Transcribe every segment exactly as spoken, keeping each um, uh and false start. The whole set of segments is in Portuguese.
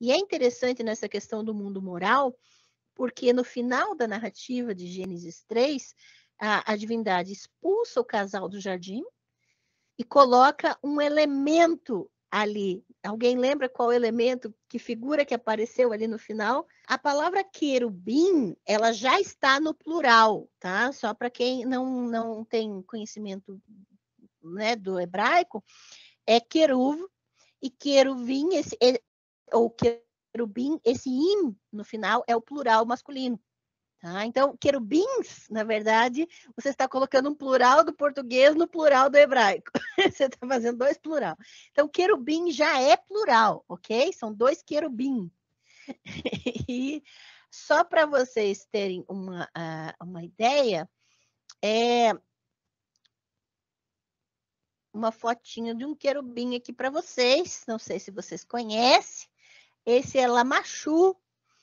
E é interessante nessa questão do mundo moral, porque no final da narrativa de Gênesis três, a, a divindade expulsa o casal do jardim e coloca um elemento ali. Alguém lembra qual elemento, que figura que apareceu ali no final? A palavra querubim, ela já está no plural, tá? Só para quem não, não tem conhecimento, né, do hebraico, é queruv e queruvim, esse, ou querubim, esse im no final é o plural masculino. Tá? Então, querubins, na verdade, você está colocando um plural do português no plural do hebraico. Você está fazendo dois plural. Então, querubim já é plural, ok? São dois querubim. E só para vocês terem uma, uh, uma ideia, é uma fotinha de um querubim aqui para vocês. Não sei se vocês conhecem. Esse é Lamachu.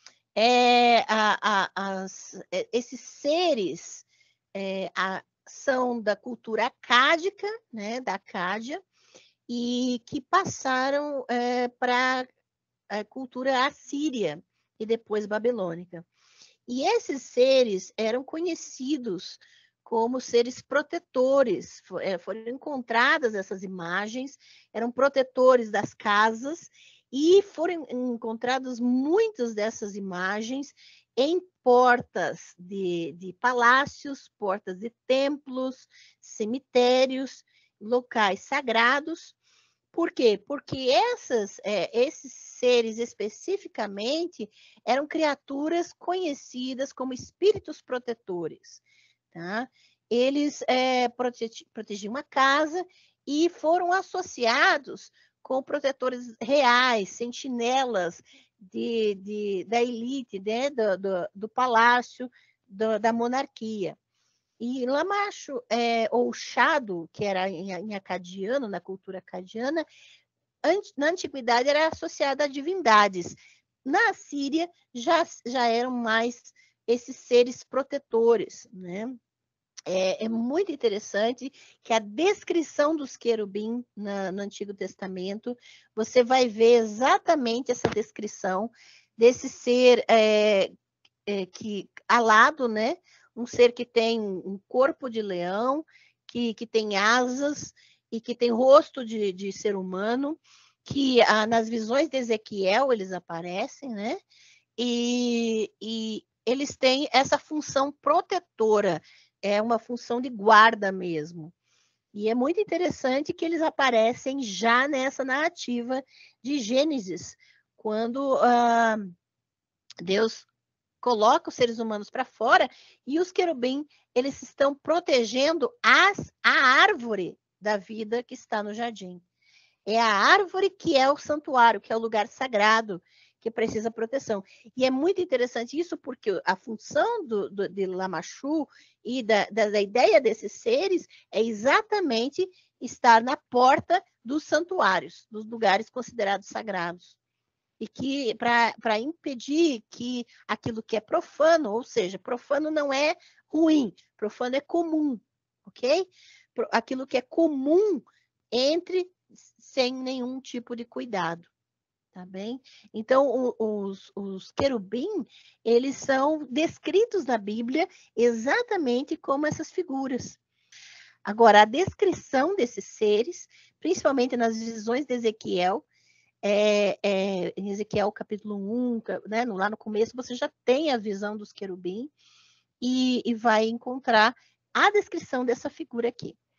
É, a, a, as, esses seres é, a, são da cultura acádica, né, da Acádia, e que passaram é, para a cultura assíria e depois babilônica. E esses seres eram conhecidos como seres protetores, foram encontradas essas imagens, eram protetores das casas, e foram encontradas muitas dessas imagens em portas de, de palácios, portas de templos, cemitérios, locais sagrados. Por quê? Porque essas, é, esses seres especificamente eram criaturas conhecidas como espíritos protetores. Tá? Eles é, protege, protegiam a casa e foram associados com protetores reais, sentinelas de, de, da elite, né? do, do, do palácio, do, da monarquia. E Lamacho, é, ou Xado, que era em, em acadiano, na cultura acadiana, na antiguidade era associada a divindades. Na Síria já, já eram mais esses seres protetores, né? É, é muito interessante que a descrição dos querubim na, no Antigo Testamento, você vai ver exatamente essa descrição desse ser é, é, que alado, né? Um ser que tem um corpo de leão, que, que tem asas e que tem rosto de, de ser humano, que ah, nas visões de Ezequiel eles aparecem, né? E, e eles têm essa função protetora, é uma função de guarda mesmo. E é muito interessante que eles aparecem já nessa narrativa de Gênesis, quando ah, Deus coloca os seres humanos para fora e os querubim, eles estão protegendo as, a árvore da vida que está no jardim. É a árvore que é o santuário, que é o lugar sagrado, que precisa proteção. E é muito interessante isso, porque a função do, do, de Lamachu e da, da, da ideia desses seres é exatamente estar na porta dos santuários, dos lugares considerados sagrados. E que para impedir que aquilo que é profano, ou seja, profano não é ruim, profano é comum, ok? Aquilo que é comum entre sem nenhum tipo de cuidado, tá bem? Então, os, os querubim, eles são descritos na Bíblia exatamente como essas figuras. Agora, a descrição desses seres, principalmente nas visões de Ezequiel, é, é, em Ezequiel capítulo um, né, lá no começo, você já tem a visão dos querubim e, e vai encontrar a descrição dessa figura aqui.